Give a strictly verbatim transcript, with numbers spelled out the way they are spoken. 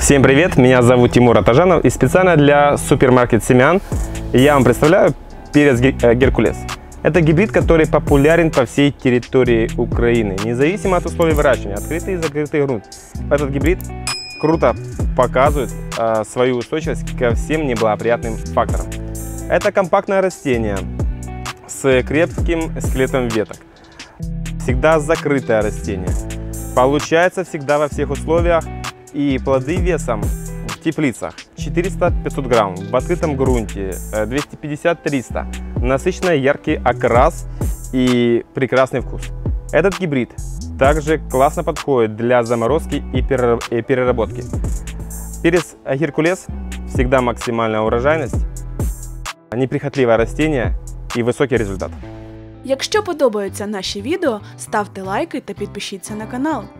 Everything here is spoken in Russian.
Всем привет, меня зовут Тимур Атажанов, и специально для супермаркет семян я вам представляю перец Геркулес. Это гибрид, который популярен по всей территории Украины, независимо от условий выращивания, открытый и закрытый грунт. Этот гибрид круто показывает э, свою устойчивость ко всем неблагоприятным факторам. Это компактное растение с крепким скелетом веток, всегда закрытое растение, получается всегда во всех условиях. И плоды весом в теплицах четыреста — пятьсот грамм, в открытом грунте двести пятьдесят — триста. Насыщенный яркий окрас и прекрасный вкус. Этот гибрид также классно подходит для заморозки и переработки. Перец Геркулес всегда максимальная урожайность, неприхотливое растение и високий результат. Якщо подобаються наші відео, ставте лайки та підпишіться на канал.